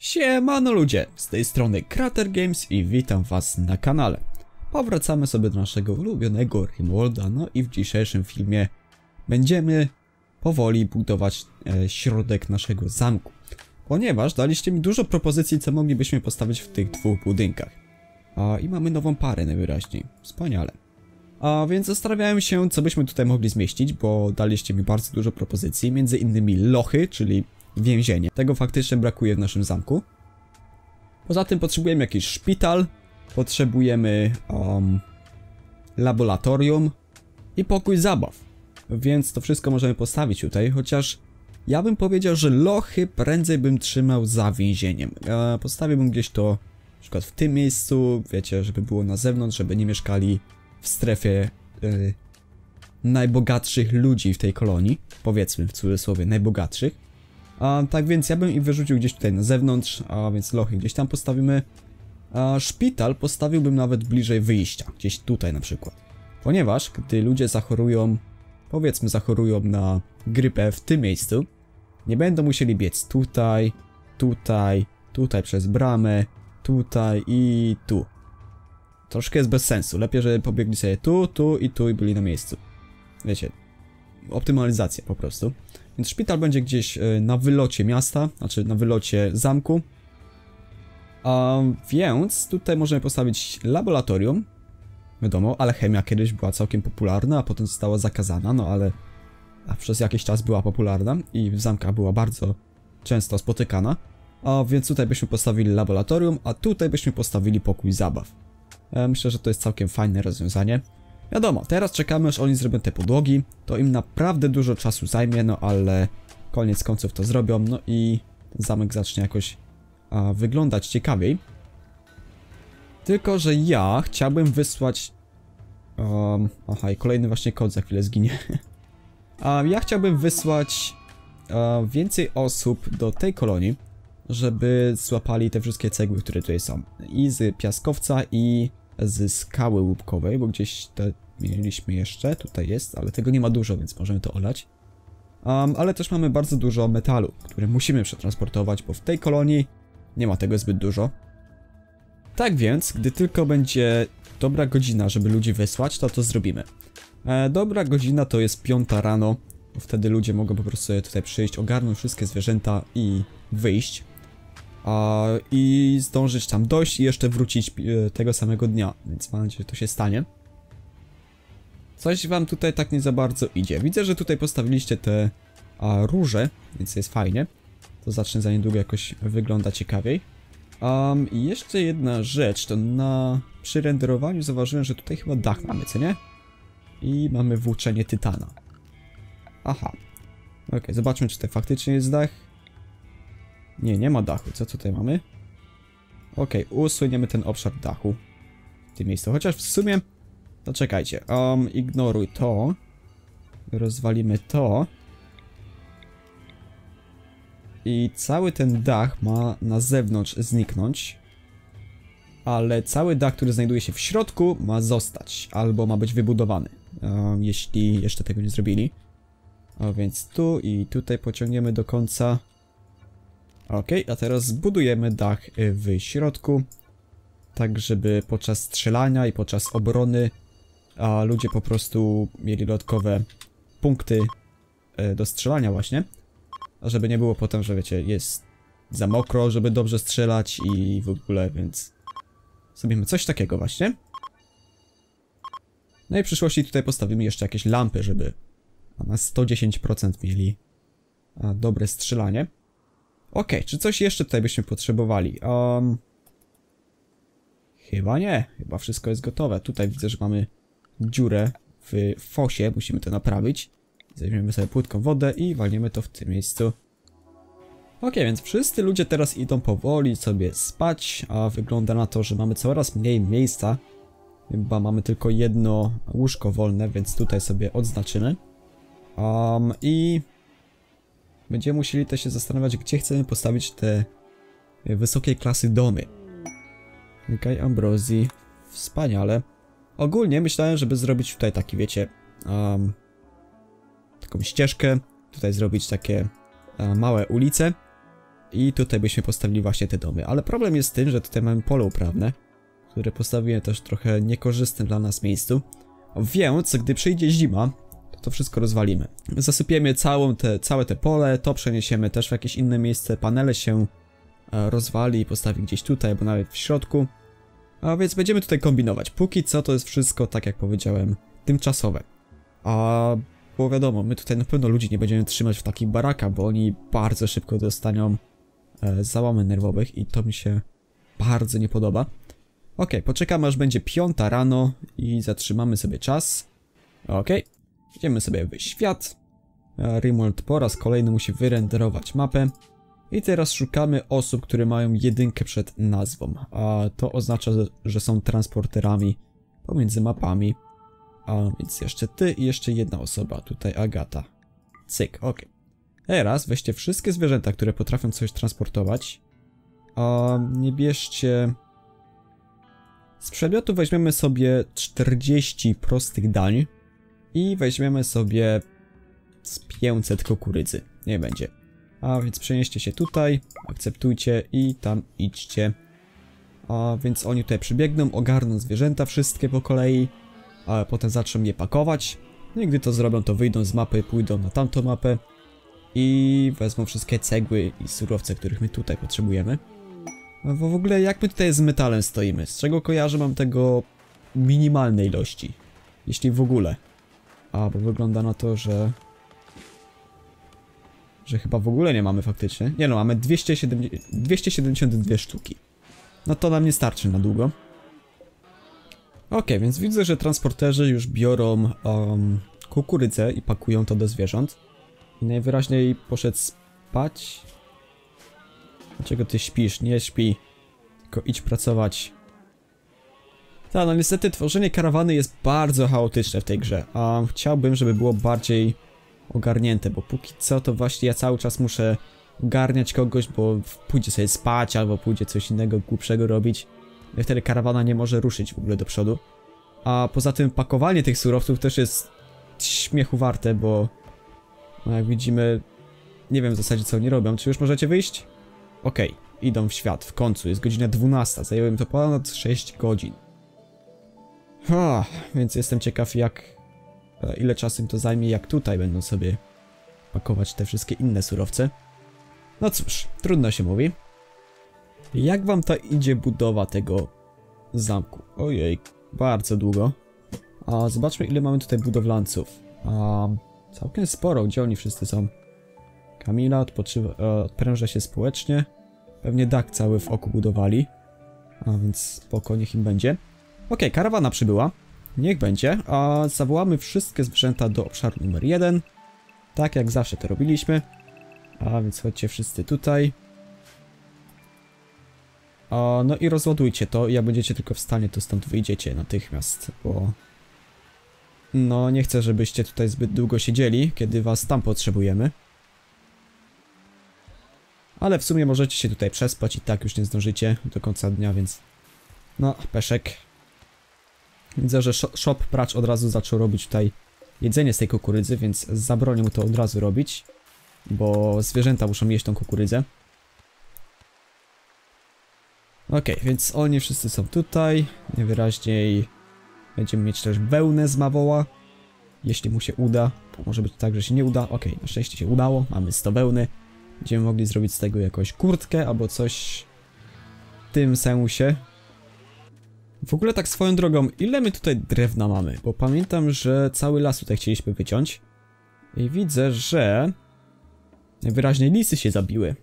Siemano ludzie, z tej strony Krater Games i witam was na kanale. Powracamy sobie do naszego ulubionego Rimworlda, no i w dzisiejszym filmie będziemy powoli budować środek naszego zamku. Ponieważ daliście mi dużo propozycji, co moglibyśmy postawić w tych dwóch budynkach. I mamy nową parę najwyraźniej, wspaniale. A więc zastanawiałem się, co byśmy tutaj mogli zmieścić, bo daliście mi bardzo dużo propozycji, między innymi lochy, czyli więzienie. Tego faktycznie brakuje w naszym zamku. Poza tym potrzebujemy jakiś szpital, potrzebujemy laboratorium i pokój zabaw. Więc to wszystko możemy postawić tutaj, chociaż ja bym powiedział, że lochy prędzej bym trzymał za więzieniem. Postawiłbym gdzieś to na przykład w tym miejscu, wiecie, żeby było na zewnątrz, żeby nie mieszkali w strefie najbogatszych ludzi w tej kolonii. Powiedzmy w cudzysłowie najbogatszych. Tak więc ja bym ich wyrzucił gdzieś tutaj na zewnątrz, a więc lochy gdzieś tam postawimy. Szpital postawiłbym nawet bliżej wyjścia, gdzieś tutaj na przykład. Ponieważ gdy ludzie zachorują, powiedzmy zachorują na grypę w tym miejscu, nie będą musieli biec tutaj, tutaj, tutaj przez bramę, tutaj i tu. Troszkę jest bez sensu, lepiej, żeby pobiegli sobie tu i byli na miejscu. Wiecie, optymalizacja po prostu. Więc szpital będzie gdzieś na wylocie miasta, znaczy na wylocie zamku. Więc tutaj możemy postawić laboratorium. Wiadomo, alchemia kiedyś była całkiem popularna, a potem została zakazana, no ale przez jakiś czas była popularna i w zamkach była bardzo często spotykana. Więc tutaj byśmy postawili laboratorium, a tutaj byśmy postawili pokój zabaw. Myślę, że to jest całkiem fajne rozwiązanie. Wiadomo, teraz czekamy, aż oni zrobią te podłogi. To im naprawdę dużo czasu zajmie, no ale koniec końców to zrobią, no i ten zamek zacznie jakoś wyglądać ciekawiej. Tylko że ja chciałbym wysłać... aha, i kolejny właśnie kod za chwilę zginie. Ja chciałbym wysłać więcej osób do tej kolonii, żeby złapali te wszystkie cegły, które tutaj są. I z piaskowca, i z skały łupkowej, bo gdzieś to mieliśmy jeszcze, tutaj jest, ale tego nie ma dużo, więc możemy to olać. Ale też mamy bardzo dużo metalu, który musimy przetransportować, bo w tej kolonii nie ma tego zbyt dużo. Tak więc, gdy tylko będzie dobra godzina, żeby ludzi wysłać, to zrobimy. Dobra godzina to jest 5 rano, bo wtedy ludzie mogą po prostu sobie tutaj przyjść, ogarnąć wszystkie zwierzęta i wyjść. I zdążyć tam dojść i jeszcze wrócić tego samego dnia, więc mam nadzieję, że to się stanie. Coś wam tutaj tak nie za bardzo idzie. Widzę, że tutaj postawiliście te róże, więc jest fajnie. To zacznie za niedługo jakoś wyglądać ciekawiej. I jeszcze jedna rzecz, to przy renderowaniu zauważyłem, że tutaj chyba dach mamy, co nie? I mamy włóczenie tytana. Aha. Okej, zobaczmy, czy tutaj faktycznie jest dach. Nie ma dachu. Co tutaj mamy? Okej, usuniemy ten obszar dachu w tym miejscu. Chociaż w sumie... To czekajcie. Ignoruj to. Rozwalimy to. I cały ten dach ma na zewnątrz zniknąć. Ale cały dach, który znajduje się w środku, ma zostać. Albo ma być wybudowany. Jeśli jeszcze tego nie zrobili. Więc tu i tutaj pociągniemy do końca. Okej, a teraz zbudujemy dach w środku, tak żeby podczas strzelania i podczas obrony ludzie po prostu mieli dodatkowe punkty do strzelania właśnie. A żeby nie było potem, że wiecie, jest za mokro, żeby dobrze strzelać i w ogóle, więc zrobimy coś takiego właśnie. No i w przyszłości tutaj postawimy jeszcze jakieś lampy, żeby na 110% mieli dobre strzelanie. Okej, czy coś jeszcze tutaj byśmy potrzebowali? Chyba nie. Chyba wszystko jest gotowe. Tutaj widzę, że mamy dziurę w fosie. Musimy to naprawić. Weźmiemy sobie płytką wodę i walniemy to w tym miejscu. Okej, więc wszyscy ludzie teraz idą powoli sobie spać, a wygląda na to, że mamy coraz mniej miejsca. Chyba mamy tylko jedno łóżko wolne, więc tutaj sobie odznaczymy. I... będziemy musieli też się zastanawiać, gdzie chcemy postawić te wysokiej klasy domy. Okej, Ambrozji. Wspaniale. Ogólnie myślałem, żeby zrobić tutaj taki, wiecie, taką ścieżkę. Tutaj zrobić takie małe ulice. I tutaj byśmy postawili właśnie te domy. Ale problem jest z tym, że tutaj mamy pole uprawne, które postawiłem też trochę niekorzystnym dla nas miejscu. Więc gdy przyjdzie zima, to wszystko rozwalimy. Zasypiemy całe te pole, to przeniesiemy też w jakieś inne miejsce. Panele się rozwali i postawi gdzieś tutaj, albo nawet w środku. A więc będziemy tutaj kombinować. Póki co to jest wszystko, tak jak powiedziałem, tymczasowe. Bo wiadomo, my tutaj na pewno ludzi nie będziemy trzymać w takich barakach, bo oni bardzo szybko dostaną załamy nerwowych i to mi się bardzo nie podoba. Ok, poczekamy aż będzie 5 rano i zatrzymamy sobie czas. Ok, idziemy sobie w świat. Rimworld po raz kolejny musi wyrenderować mapę. I teraz szukamy osób, które mają 1 przed nazwą. A to oznacza, że są transporterami pomiędzy mapami. A więc jeszcze ty i jeszcze jedna osoba. Tutaj Agata. Cyk, ok. Teraz weźcie wszystkie zwierzęta, które potrafią coś transportować. A nie bierzcie... Z przedmiotu weźmiemy sobie 40 prostych dań. I weźmiemy sobie z 500 kukurydzy. Nie będzie. A więc przenieście się tutaj, akceptujcie i tam idźcie. A więc oni tutaj przybiegną, ogarną zwierzęta wszystkie po kolei, a potem zaczną je pakować. No i gdy to zrobią, to wyjdą z mapy, pójdą na tamtą mapę i wezmą wszystkie cegły i surowce, których my tutaj potrzebujemy. A w ogóle jak my tutaj z metalem stoimy? Z czego kojarzę, mam tego minimalnej ilości, jeśli w ogóle. Bo wygląda na to, że chyba w ogóle nie mamy faktycznie. Nie no, mamy 272 sztuki. No to nam nie starczy na długo. Ok, więc widzę, że transporterzy już biorą kukurydzę i pakują to do zwierząt. I najwyraźniej poszedł spać. Dlaczego ty śpisz? Nie śpi. Tylko idź pracować. Tak, no niestety tworzenie karawany jest bardzo chaotyczne w tej grze. Chciałbym, żeby było bardziej ogarnięte, bo póki co to właśnie ja cały czas muszę ogarniać kogoś, bo pójdzie sobie spać, albo pójdzie coś innego głupszego robić. I wtedy karawana nie może ruszyć w ogóle do przodu. A poza tym pakowanie tych surowców też jest śmiechu warte, bo no jak widzimy, nie wiem w zasadzie co oni robią. Czy już możecie wyjść? Okej, idą w świat, w końcu, jest godzina 12, zajęło im to ponad 6 godzin. Więc jestem ciekaw ile czasu im to zajmie, jak tutaj będą sobie pakować te wszystkie inne surowce. No cóż, trudno się mówi. Jak wam ta idzie budowa tego zamku? Ojej, bardzo długo. Zobaczmy ile mamy tutaj budowlanców. Całkiem sporo, gdzie oni wszyscy są? Kamila odpręża się społecznie. Pewnie dach cały w oku budowali. Więc spoko, niech im będzie. Okej, karawana przybyła. Niech będzie. Zawołamy wszystkie zwierzęta do obszaru numer 1. Tak jak zawsze to robiliśmy. Więc chodźcie wszyscy tutaj. No i rozładujcie to. Jak będziecie tylko w stanie, to stąd wyjdziecie natychmiast, bo... No, nie chcę, żebyście tutaj zbyt długo siedzieli, kiedy was tam potrzebujemy. Ale w sumie możecie się tutaj przespać i tak już nie zdążycie do końca dnia, więc... No, peszek. Widzę, że shop pracz od razu zaczął robić tutaj jedzenie z tej kukurydzy, więc zabronię mu to od razu robić. Bo zwierzęta muszą jeść tą kukurydzę. Okej, więc oni wszyscy są tutaj. Najwyraźniej będziemy mieć też wełnę z mawoła. Jeśli mu się uda. To może być tak, że się nie uda. Okej, na szczęście się udało. Mamy 100 wełny. Będziemy mogli zrobić z tego jakąś kurtkę albo coś w tym sensie. W ogóle tak swoją drogą, ile my tutaj drewna mamy? Bo pamiętam, że cały las tutaj chcieliśmy wyciąć. I widzę, że... najwyraźniej lisy się zabiły.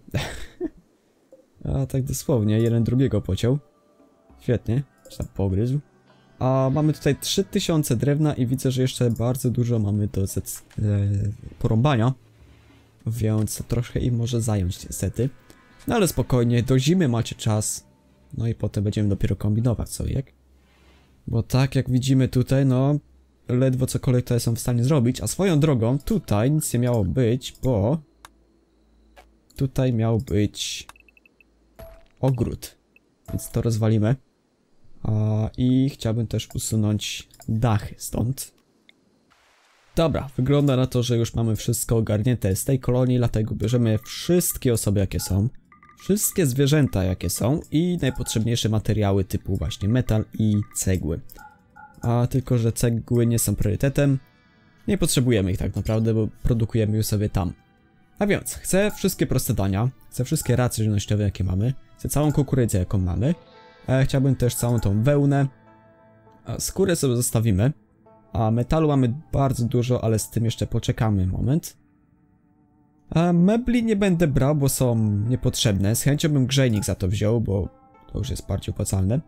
Tak dosłownie, jeden drugiego pociął. Świetnie, czy tam pogryzł. Mamy tutaj 3000 drewna i widzę, że jeszcze bardzo dużo mamy do porąbania. Więc to troszkę im może zająć niestety. No ale spokojnie, do zimy macie czas. No i potem będziemy dopiero kombinować co jak. Bo tak jak widzimy tutaj, no... ledwo cokolwiek tutaj są w stanie zrobić. A swoją drogą, tutaj nic nie miało być, bo... tutaj miał być... ogród. Więc to rozwalimy. I chciałbym też usunąć dachy stąd. Dobra, wygląda na to, że już mamy wszystko ogarnięte z tej kolonii, dlatego bierzemy wszystkie osoby jakie są. wszystkie zwierzęta jakie są i najpotrzebniejsze materiały typu właśnie metal i cegły. A tylko, że cegły nie są priorytetem. Nie potrzebujemy ich tak naprawdę, bo produkujemy je sobie tam. A więc, chcę wszystkie proste dania, chcę wszystkie racje żywnościowe jakie mamy, chcę całą kukurydzę jaką mamy. Chciałbym też całą tą wełnę. Skórę sobie zostawimy. A metalu mamy bardzo dużo, ale z tym jeszcze poczekamy moment. Mebli nie będę brał, bo są niepotrzebne. Z chęcią bym grzejnik za to wziął, bo to już jest bardziej opłacalne.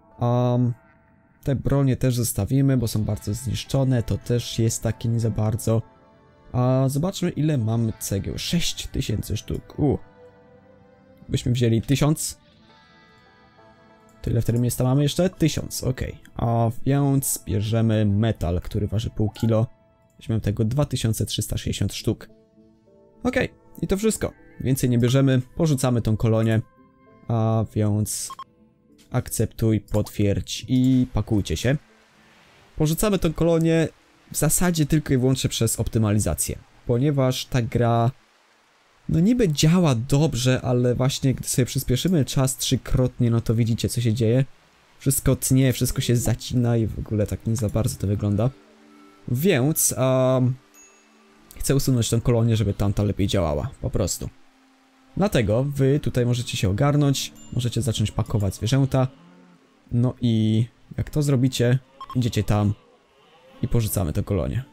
Te bronie też zostawimy, bo są bardzo zniszczone. To też jest takie nie za bardzo. Zobaczmy ile mamy cegieł. 6000 sztuk. Byśmy wzięli 1000. Tyle w którym miejsca mamy jeszcze? 1000, ok. A więc bierzemy metal, który waży pół kilo. Weźmiemy tego 2360 sztuk. Ok, i to wszystko. Więcej nie bierzemy, porzucamy tą kolonię. A więc akceptuj, potwierdź i pakujcie się. Porzucamy tą kolonię w zasadzie tylko i wyłącznie przez optymalizację. Ponieważ ta gra no niby działa dobrze, ale właśnie gdy sobie przyspieszymy czas trzykrotnie, no to widzicie co się dzieje. Wszystko tnie, wszystko się zacina i w ogóle tak nie za bardzo to wygląda. Więc chcę usunąć tą kolonię, żeby tamta lepiej działała, po prostu. Dlatego wy tutaj możecie się ogarnąć, możecie zacząć pakować zwierzęta. No i jak to zrobicie, idziecie tam i porzucamy tę kolonię.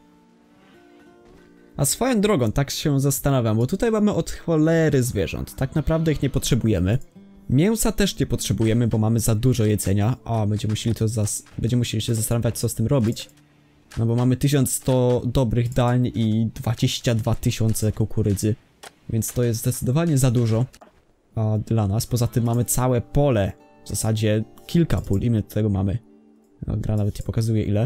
A swoją drogą, tak się zastanawiam, bo tutaj mamy od cholery zwierząt. Tak naprawdę ich nie potrzebujemy. Mięsa też nie potrzebujemy, bo mamy za dużo jedzenia. A będziemy musieli się zastanawiać, co z tym robić. No bo mamy 1100 dobrych dań i 22 000 kukurydzy. Więc to jest zdecydowanie za dużo dla nas. Poza tym mamy całe pole. W zasadzie kilka pól. Ile tego mamy? No, gra nawet nie pokazuje ile.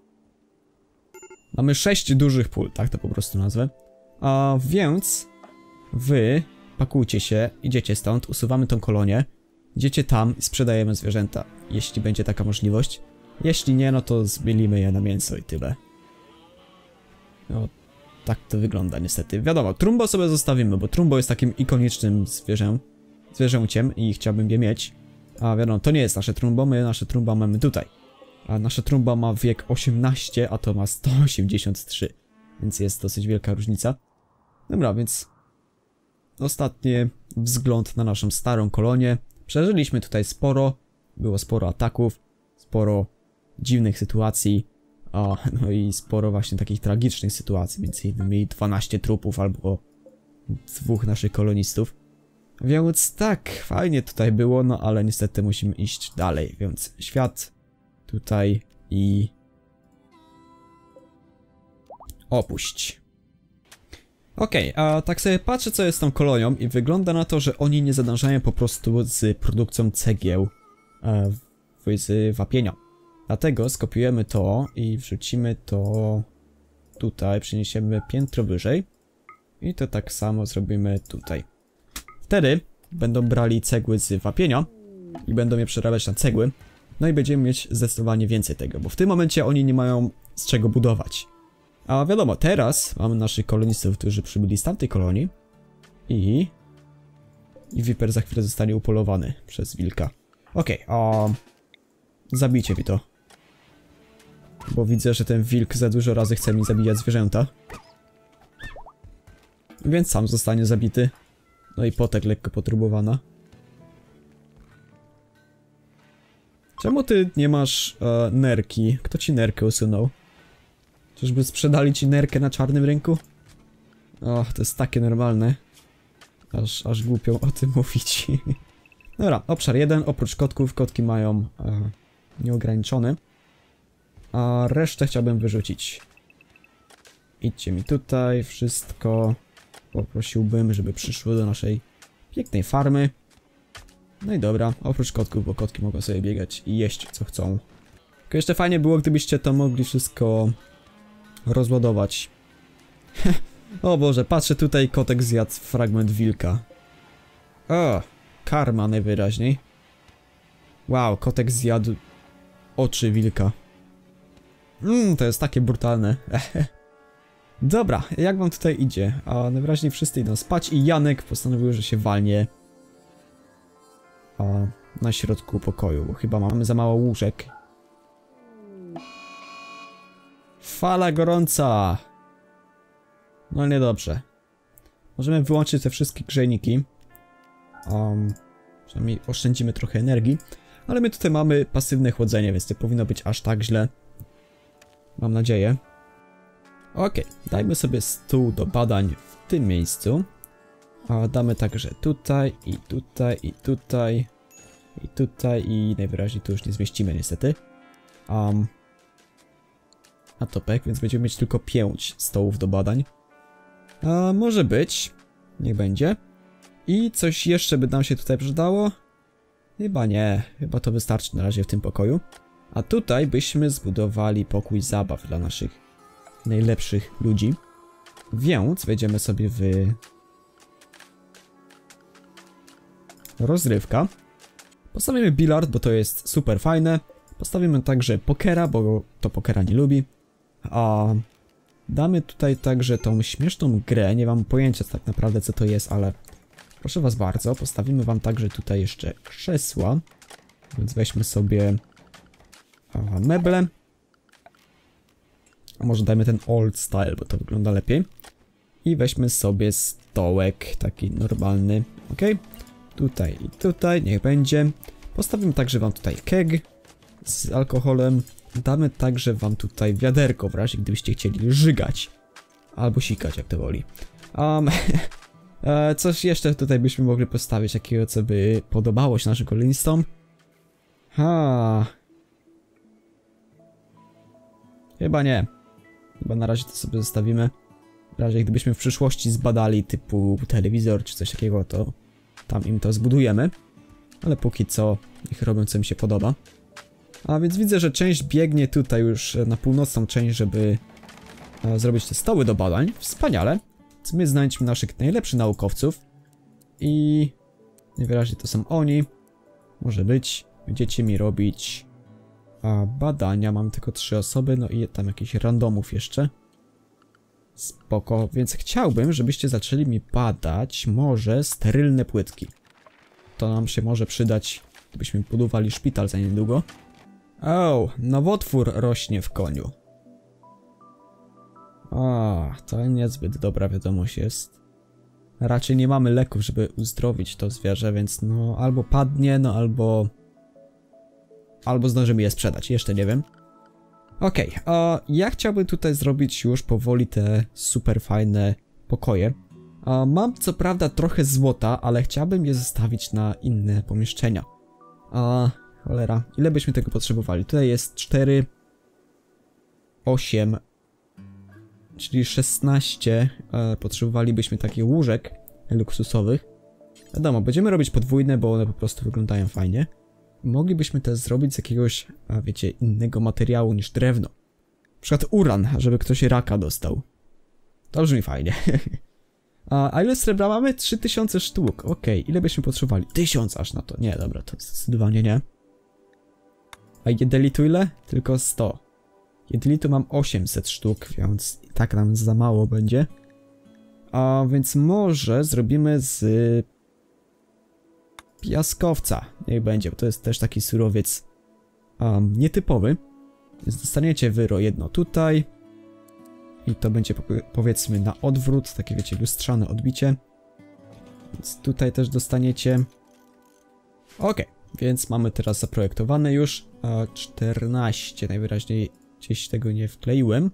Mamy 6 dużych pól, tak to po prostu nazwę. Więc wy pakujcie się, idziecie stąd, usuwamy tą kolonię, idziecie tam i sprzedajemy zwierzęta, jeśli będzie taka możliwość. Jeśli nie, no to zmielimy je na mięso i tyle. No, tak to wygląda niestety. Wiadomo, Trumbo sobie zostawimy, bo Trumbo jest takim ikonicznym zwierzęciem i chciałbym je mieć. A wiadomo, to nie jest nasze Trumbo, my nasze Trumba mamy tutaj. A nasza Trumba ma wiek 18, a to ma 183. Więc jest dosyć wielka różnica. Dobra, więc ostatni wzgląd na naszą starą kolonię. Przeżyliśmy tutaj sporo. Było sporo ataków, sporo dziwnych sytuacji. No i sporo właśnie takich tragicznych sytuacji. Między innymi 12 trupów albo 2 naszych kolonistów. Więc tak, fajnie tutaj było, no ale niestety musimy iść dalej. Więc świat tutaj i opuść. Okej, a tak sobie patrzę co jest z tą kolonią i wygląda na to, że oni nie zadążają po prostu z produkcją cegieł z wapienia. Dlatego skopiujemy to i wrzucimy to tutaj, przeniesiemy piętro wyżej i to tak samo zrobimy tutaj. Wtedy będą brali cegły z wapienia i będą je przerabiać na cegły. No i będziemy mieć zdecydowanie więcej tego, bo w tym momencie oni nie mają z czego budować. A wiadomo, teraz mamy naszych kolonistów, którzy przybyli z tamtej kolonii i Viper za chwilę zostanie upolowany przez wilka. Okej, zabijcie mi to. Bo widzę, że ten wilk za dużo razy chce mi zabijać zwierzęta. Więc sam zostanie zabity. No i potek lekko potrubowana. Czemu ty nie masz nerki? Kto ci nerkę usunął? Czyżby sprzedali ci nerkę na czarnym rynku? O, to jest takie normalne. Aż głupio o tym mówić. Dobra, obszar 1. Oprócz kotków, kotki mają nieograniczony. A resztę chciałbym wyrzucić. Idźcie mi tutaj, wszystko. Poprosiłbym, żeby przyszło do naszej pięknej farmy. No i dobra, oprócz kotków, bo kotki mogą sobie biegać i jeść co chcą. Tylko jeszcze fajnie było, gdybyście to mogli wszystko rozładować. O Boże, patrzę tutaj, kotek zjadł fragment wilka. O, karma najwyraźniej. Wow, kotek zjadł oczy wilka. To jest takie brutalne. Dobra, jak wam tutaj idzie? A najwyraźniej wszyscy idą spać i Janek postanowił, że się walnie na środku pokoju, bo chyba mamy za mało łóżek. Fala gorąca! No niedobrze. Możemy wyłączyć te wszystkie grzejniki. Przynajmniej oszczędzimy trochę energii. Ale my tutaj mamy pasywne chłodzenie, więc nie powinno być aż tak źle. Mam nadzieję. Ok, dajmy sobie stół do badań w tym miejscu. Damy także tutaj, i tutaj, i tutaj, i tutaj, i najwyraźniej tu już nie zmieścimy niestety. Na topek, więc będziemy mieć tylko 5 stołów do badań. Może być. Niech będzie. I coś jeszcze by nam się tutaj przydało? Chyba nie. Chyba to wystarczy na razie w tym pokoju. A tutaj byśmy zbudowali pokój zabaw dla naszych najlepszych ludzi. Więc wejdziemy sobie w rozrywka. Postawimy bilard, bo to jest super fajne. Postawimy także pokera, bo to pokera nie lubi. Damy tutaj także tą śmieszną grę. Nie mam pojęcia tak naprawdę co to jest, ale proszę was bardzo, postawimy wam także tutaj jeszcze krzesła. Więc weźmy sobie meble. A może dajmy ten old style, bo to wygląda lepiej. I weźmy sobie stołek, taki normalny, ok? Tutaj i tutaj, niech będzie. Postawimy także wam tutaj keg z alkoholem. Damy także wam tutaj wiaderko, w razie gdybyście chcieli żygać. Albo sikać, jak to woli. Coś jeszcze tutaj byśmy mogli postawić, takiego co by podobało się naszym kolonistom. Chyba nie. Chyba na razie to sobie zostawimy. W razie gdybyśmy w przyszłości zbadali typu telewizor czy coś takiego, to tam im to zbudujemy. Ale póki co niech robią co im się podoba. A więc widzę, że część biegnie tutaj już na północną część, żeby zrobić te stoły do badań. Wspaniale. Więc my znajdźmy naszych najlepszych naukowców. I najwyraźniej to są oni. Może być. Będziecie mi robić badania. Mam tylko 3 osoby, no i tam jakichś randomów jeszcze. Spoko, więc chciałbym, żebyście zaczęli mi badać może sterylne płytki. To nam się może przydać, gdybyśmy budowali szpital za niedługo. Nowotwór rośnie w koniu. To niezbyt dobra wiadomość jest. Raczej nie mamy leków, żeby uzdrowić to zwierzę, więc no albo padnie, no albo zdążymy je sprzedać, jeszcze nie wiem. Okej, ja chciałbym tutaj zrobić już powoli te super fajne pokoje. Mam co prawda trochę złota, ale chciałbym je zostawić na inne pomieszczenia. Cholera, ile byśmy tego potrzebowali? Tutaj jest 4, 8, czyli 16. Potrzebowalibyśmy takich łóżek luksusowych. Wiadomo, będziemy robić podwójne, bo one po prostu wyglądają fajnie. Moglibyśmy też zrobić z jakiegoś, wiecie, innego materiału niż drewno. Na przykład uran, żeby ktoś raka dostał. To brzmi fajnie. A ile srebra mamy? 3000 sztuk. Okej, ile byśmy potrzebowali? 1000 aż na to. Nie, dobra, to zdecydowanie nie. A jedelitu ile? Tylko 100. Jedelitu mam 800 sztuk, więc i tak nam za mało będzie. Więc może zrobimy z piaskowca. Niech będzie, bo to jest też taki surowiec nietypowy. Więc dostaniecie wyro jedno tutaj. I to będzie powiedzmy na odwrót, takie wiecie, lustrzane odbicie. Więc tutaj też dostaniecie. Więc mamy teraz zaprojektowane już 14, najwyraźniej gdzieś tego nie wkleiłem.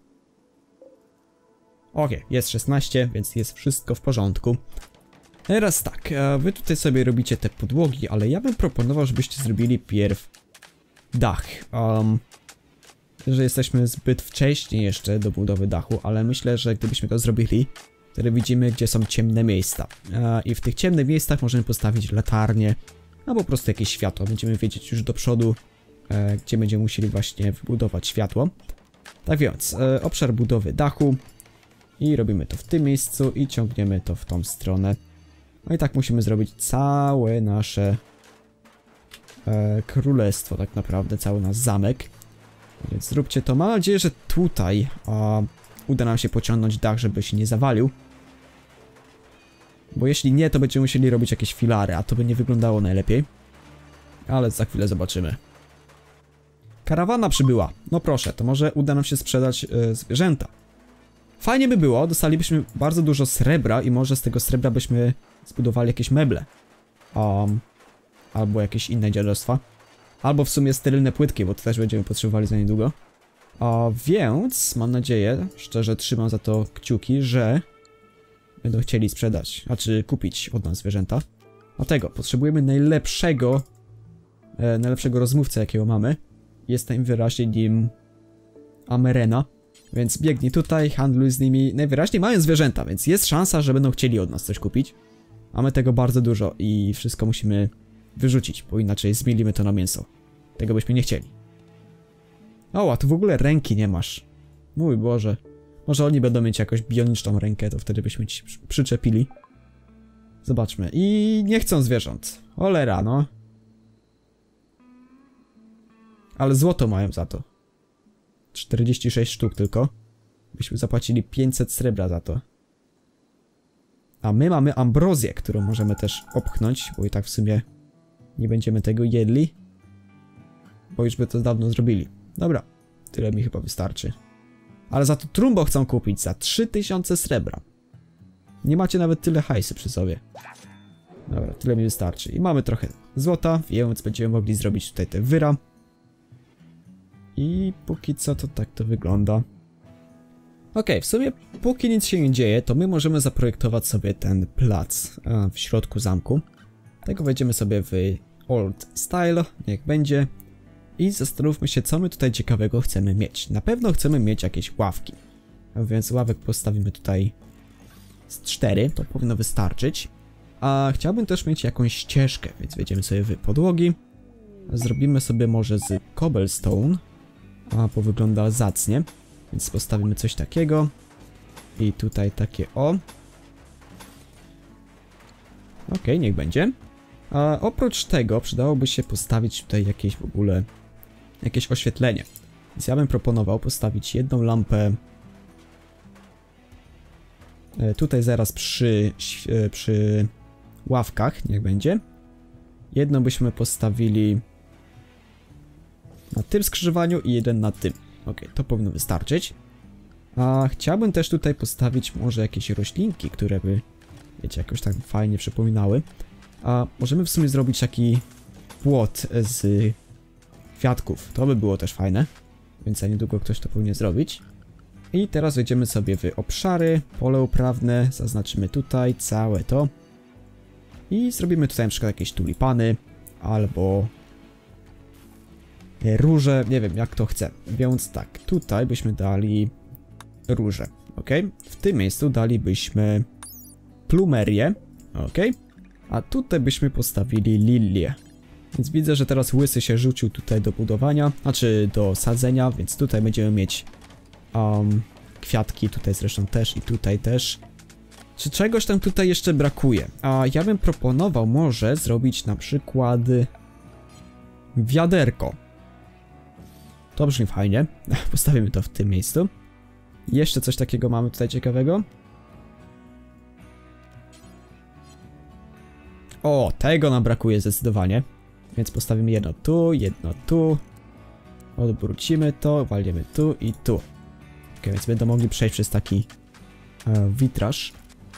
Jest 16, więc jest wszystko w porządku. Teraz tak, wy tutaj sobie robicie te podłogi, ale ja bym proponował, żebyście zrobili pierw dach. Że jesteśmy zbyt wcześnie jeszcze do budowy dachu, ale myślę, że gdybyśmy to zrobili, wtedy widzimy, gdzie są ciemne miejsca. I w tych ciemnych miejscach możemy postawić latarnię, albo po prostu jakieś światło. Będziemy wiedzieć już do przodu, gdzie będziemy musieli właśnie wybudować światło. Tak więc, obszar budowy dachu. I robimy to w tym miejscu i ciągniemy to w tą stronę. No i tak musimy zrobić całe nasze królestwo, tak naprawdę, cały nasz zamek. Więc zróbcie to. Mam nadzieję, że tutaj uda nam się pociągnąć dach, żeby się nie zawalił. Bo jeśli nie, to będziemy musieli robić jakieś filary, a to by nie wyglądało najlepiej. Ale za chwilę zobaczymy. Karawana przybyła. No proszę, to może uda nam się sprzedać zwierzęta. Fajnie by było, dostalibyśmy bardzo dużo srebra i może z tego srebra byśmy zbudowali jakieś meble. Albo jakieś inne dziadostwa. Albo w sumie sterylne płytki, bo to też będziemy potrzebowali za niedługo. Więc mam nadzieję, szczerze trzymam za to kciuki, że będą chcieli sprzedać, znaczy kupić od nas zwierzęta. Dlatego potrzebujemy najlepszego rozmówcę, jakiego mamy. Jest najwyraźniej nim Amerena, więc biegnij tutaj, handluj z nimi. Najwyraźniej mają zwierzęta, więc jest szansa, że będą chcieli od nas coś kupić. Mamy tego bardzo dużo i wszystko musimy wyrzucić, bo inaczej zmielimy to na mięso. Tego byśmy nie chcieli. O, a tu w ogóle ręki nie masz. Mój Boże. Może oni będą mieć jakąś bioniczną rękę, to wtedy byśmy ci przyczepili. Zobaczmy. I nie chcą zwierząt. Cholera, no. Ale złoto mają za to. 46 sztuk tylko. Byśmy zapłacili 500 srebra za to. A my mamy ambrozję, którą możemy też opchnąć, bo i tak w sumie nie będziemy tego jedli. Bo już by to dawno zrobili. Dobra, tyle mi chyba wystarczy. Ale za to trumbo chcą kupić za 3000 srebra. Nie macie nawet tyle hajsy przy sobie. Dobra, tyle mi wystarczy. I mamy trochę złota, więc będziemy mogli zrobić tutaj te wyra. I póki co to tak to wygląda. Okej, w sumie póki nic się nie dzieje, to my możemy zaprojektować sobie ten plac w środku zamku. Tego wejdziemy sobie w Old Style, niech będzie. I zastanówmy się, co my tutaj ciekawego chcemy mieć. Na pewno chcemy mieć jakieś ławki. Więc ławek postawimy tutaj z 4, to powinno wystarczyć. A chciałbym też mieć jakąś ścieżkę, więc wejdziemy sobie w podłogi. Zrobimy sobie może z cobblestone. Bo wygląda zacnie. Więc postawimy coś takiego. I tutaj takie o. Okej, niech będzie. A oprócz tego przydałoby się postawić tutaj jakieś w ogóle jakieś oświetlenie. Więc ja bym proponował postawić jedną lampę tutaj zaraz przy ławkach, niech będzie. Jedną byśmy postawili na tym skrzyżowaniu i jeden na tym. Ok, to powinno wystarczyć. A chciałbym też tutaj postawić może jakieś roślinki, które by, wiecie, jakoś tak fajnie przypominały. A możemy w sumie zrobić taki płot z kwiatków. To by było też fajne. Więc za niedługo ktoś to powinien zrobić. I teraz wejdziemy sobie w obszary, pole uprawne. Zaznaczymy tutaj całe to. I zrobimy tutaj na przykład jakieś tulipany. Albo róże. Nie wiem jak to chcę. Więc tak, tutaj byśmy dali róże. Ok? W tym miejscu dalibyśmy plumerię. Ok? A tutaj byśmy postawili lilię. Więc widzę, że teraz łysy się rzucił tutaj do budowania, znaczy do sadzenia, więc tutaj będziemy mieć kwiatki, tutaj zresztą też i tutaj też. Czy czegoś tam tutaj jeszcze brakuje? A ja bym proponował może zrobić na przykład wiaderko. To brzmi fajnie. Postawimy to w tym miejscu. Jeszcze coś takiego mamy tutaj ciekawego. O, tego nam brakuje zdecydowanie. Więc postawimy jedno tu. Odwrócimy to, walniemy tu i tu. Ok, więc będą mogli przejść przez taki witraż.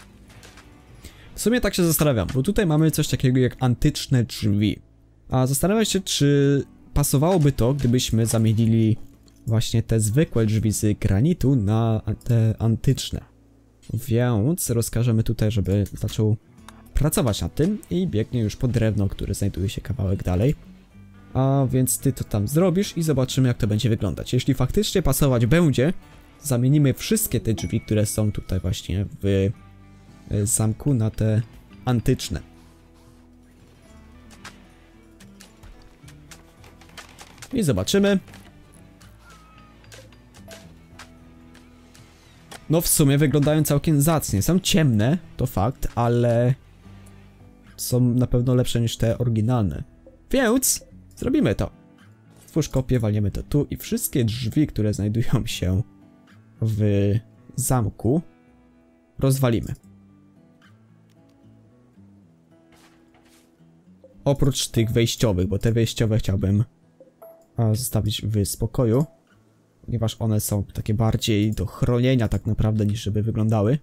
W sumie tak się zastanawiam, bo tutaj mamy coś takiego jak antyczne drzwi. A zastanawiam się, czy pasowałoby to, gdybyśmy zamienili właśnie te zwykłe drzwi z granitu na te antyczne. Więc rozkażemy tutaj, żeby zaczął pracować nad tym i biegnie już po drewno, które znajduje się kawałek dalej. A więc ty to tam zrobisz i zobaczymy jak to będzie wyglądać. Jeśli faktycznie pasować będzie, zamienimy wszystkie te drzwi, które są tutaj właśnie w zamku na te antyczne. I zobaczymy. No w sumie wyglądają całkiem zacnie. Są ciemne, to fakt, ale są na pewno lepsze niż te oryginalne. Więc zrobimy to. Stwórz kopię, walniemy to tu i wszystkie drzwi, które znajdują się w zamku, rozwalimy. Oprócz tych wejściowych, bo te wejściowe chciałbym zostawić w spokoju. Ponieważ one są takie bardziej do chronienia tak naprawdę, niż żeby wyglądały.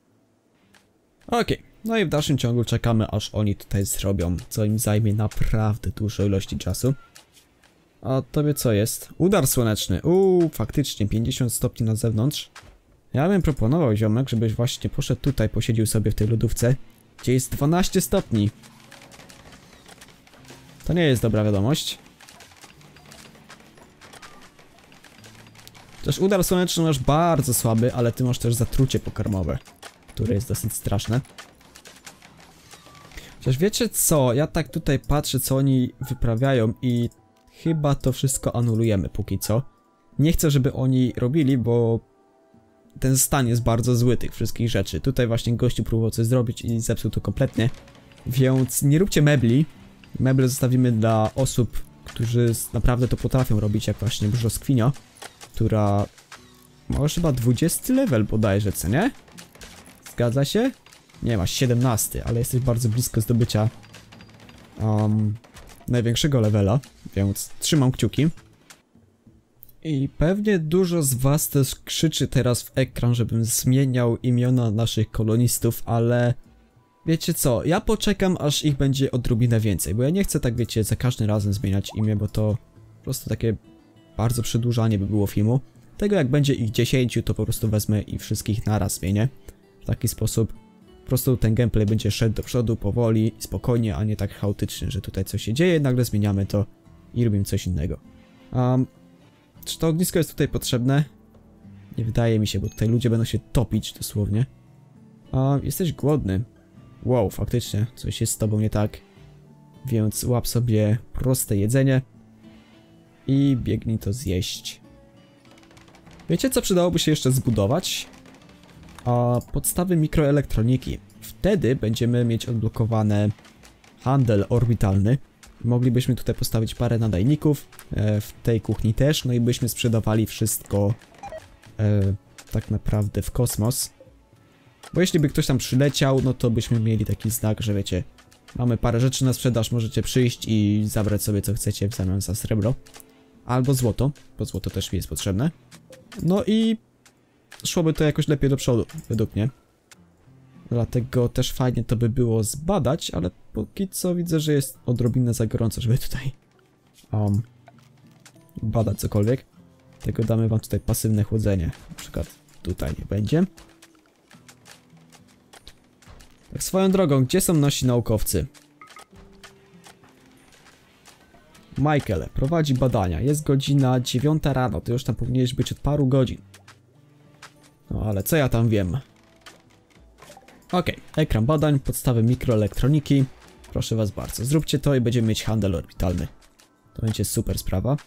Okej, no i w dalszym ciągu czekamy, aż oni tutaj zrobią, co im zajmie naprawdę dużo ilości czasu. A tobie co jest? Udar słoneczny. Faktycznie 50 stopni na zewnątrz. Ja bym proponował, ziomek, żebyś właśnie poszedł tutaj, posiedził sobie w tej lodówce, gdzie jest 12 stopni. To nie jest dobra wiadomość. Też udar słoneczny masz bardzo słaby, ale ty masz też zatrucie pokarmowe, które jest dosyć straszne. Chociaż wiecie co, ja tak tutaj patrzę, co oni wyprawiają i chyba to wszystko anulujemy póki co. Nie chcę, żeby oni robili, bo ten stan jest bardzo zły tych wszystkich rzeczy. Tutaj właśnie gościu próbował coś zrobić i zepsuł to kompletnie. Więc nie róbcie mebli. Meble zostawimy dla osób, którzy naprawdę to potrafią robić, jak właśnie Brzoskwinio, która ma już chyba 20 level bodajże, co nie? Zgadza się? Nie, masz 17, ale jesteś bardzo blisko zdobycia największego levela, więc trzymam kciuki. I pewnie dużo z was też krzyczy teraz w ekran, żebym zmieniał imiona naszych kolonistów, ale wiecie co, ja poczekam, aż ich będzie odrobinę więcej, bo ja nie chcę tak, wiecie, za każdym razem zmieniać imię, bo to po prostu takie bardzo przedłużanie by było filmu. Tego jak będzie ich 10, to po prostu wezmę i wszystkich naraz zmienię. W taki sposób po prostu ten gameplay będzie szedł do przodu powoli, spokojnie, a nie tak chaotycznie, że tutaj coś się dzieje, nagle zmieniamy to i robimy coś innego. Czy to ognisko jest tutaj potrzebne? Nie wydaje mi się, bo tutaj ludzie będą się topić dosłownie. Jesteś głodny. Wow, faktycznie, coś jest z tobą nie tak. Więc łap sobie proste jedzenie i biegnij to zjeść. Wiecie, co przydałoby się jeszcze zbudować? Podstawy mikroelektroniki. Wtedy będziemy mieć odblokowane handel orbitalny. Moglibyśmy tutaj postawić parę nadajników, w tej kuchni też, no i byśmy sprzedawali wszystko tak naprawdę w kosmos. Bo jeśli by ktoś tam przyleciał, no to byśmy mieli taki znak, że wiecie, mamy parę rzeczy na sprzedaż, możecie przyjść i zabrać sobie co chcecie w zamian za srebro. Albo złoto, bo złoto też mi jest potrzebne. No i szłoby to jakoś lepiej do przodu, według mnie. Dlatego też fajnie to by było zbadać, ale póki co widzę, że jest odrobinę za gorąco, żeby tutaj badać cokolwiek. Tylko damy wam tutaj pasywne chłodzenie. Na przykład tutaj nie będzie. Tak swoją drogą, gdzie są nasi naukowcy? Michael prowadzi badania. Jest godzina 9 rano. Ty już tam powinieneś być od paru godzin. No ale co ja tam wiem? Okej, ekran badań, podstawy mikroelektroniki. Proszę was bardzo, zróbcie to i będziemy mieć handel orbitalny. To będzie super sprawa.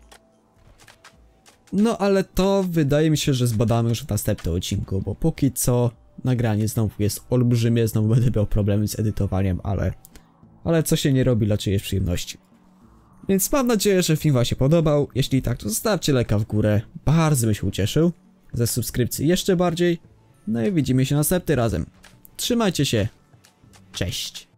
No ale to wydaje mi się, że zbadamy już w następnym odcinku, bo póki co nagranie znowu jest olbrzymie, znowu będę miał problemy z edytowaniem, ale co się nie robi dla czyjejś przyjemności. Więc mam nadzieję, że film wam się podobał. Jeśli tak, to zostawcie lajka w górę. Bardzo bym się ucieszył. Ze subskrypcji jeszcze bardziej. No i widzimy się następnym razem. Trzymajcie się. Cześć.